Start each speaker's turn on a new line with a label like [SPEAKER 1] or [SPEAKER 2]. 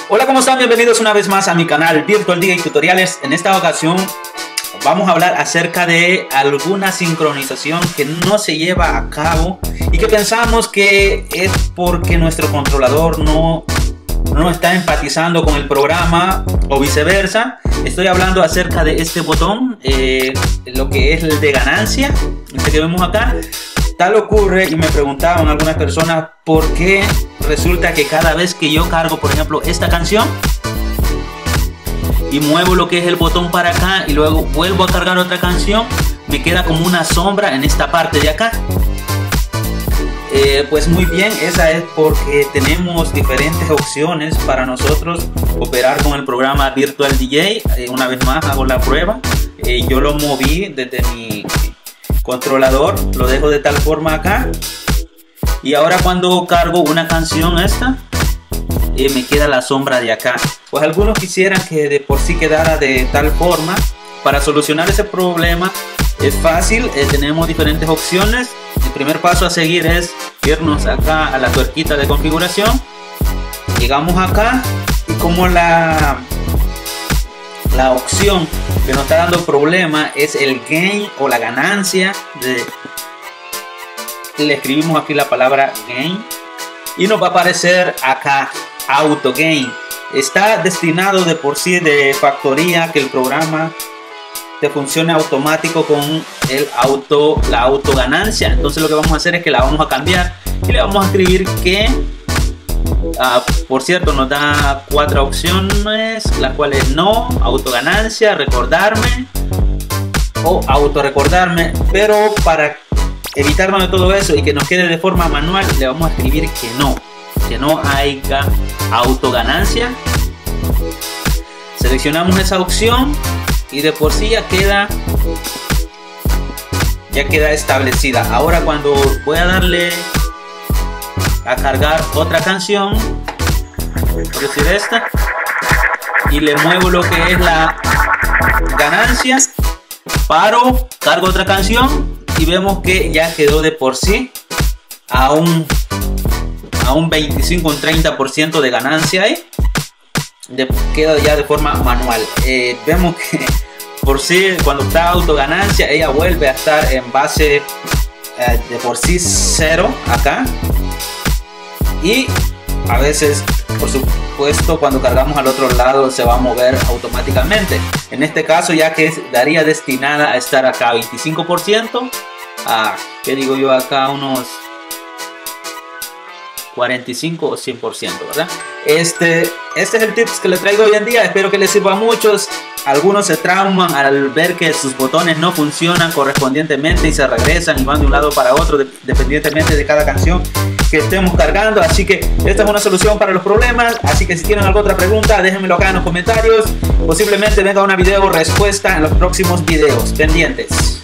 [SPEAKER 1] Hola, ¿cómo están? Bienvenidos una vez más a mi canal Virtual DJ Tutoriales. En esta ocasión vamos a hablar acerca de alguna sincronización que no se lleva a cabo y que pensamos que es porque nuestro controlador no está empatizando con el programa o viceversa. Estoy hablando acerca de este botón, lo que es el de ganancia, este que vemos acá. Tal ocurre, y me preguntaban algunas personas, por qué resulta que cada vez que yo cargo, por ejemplo, esta canción y muevo lo que es el botón para acá y luego vuelvo a cargar otra canción, me queda como una sombra en esta parte de acá. Pues muy bien, esa es porque tenemos diferentes opciones para nosotros operar con el programa Virtual DJ. Una vez más hago la prueba. Yo lo moví desde mi controlador, lo dejo de tal forma acá, y ahora cuando cargo una canción esta, me queda la sombra de acá. Pues algunos quisieran que de por sí quedara de tal forma. Para solucionar ese problema es fácil, tenemos diferentes opciones. El primer paso a seguir es irnos acá a la tuerquita de configuración, llegamos acá y como la opción que nos está dando problema es el gain o la ganancia, le escribimos aquí la palabra gain y nos va a aparecer acá auto gain. Está destinado de por sí de factoría que el programa te funcione automático con la auto ganancia. Entonces lo que vamos a hacer es que la vamos a cambiar y le vamos a escribir que por cierto nos da 4 opciones, las cuales no, auto ganancia, recordarme o auto recordarme, pero para evitarnos de todo eso y que nos quede de forma manual, le vamos a escribir que no haya auto ganancia. Seleccionamos esa opción y de por sí ya queda establecida. Ahora cuando voy a darle a cargar otra canción, por decir esta, y le muevo lo que es la ganancia, paro, cargo otra canción y vemos que ya quedó de por sí a un 25 o un 30% de ganancia ahí. Queda ya de forma manual. Vemos que por sí cuando está auto ganancia ella vuelve a estar en base de por sí 0 acá, y a veces por supuesto cuando cargamos al otro lado se va a mover automáticamente. En este caso ya que daría destinada a estar acá 25%, a ¿qué digo yo acá? Unos 45 o 100%, ¿verdad? Este es el tips que les traigo hoy en día. Espero que les sirva a muchos. Algunos se trauman al ver que sus botones no funcionan correspondientemente y se regresan y van de un lado para otro dependientemente de cada canción que estemos cargando. Así que esta es una solución para los problemas. Así que si tienen alguna otra pregunta, déjenmelo acá en los comentarios. Posiblemente venga una video respuesta en los próximos videos. Pendientes.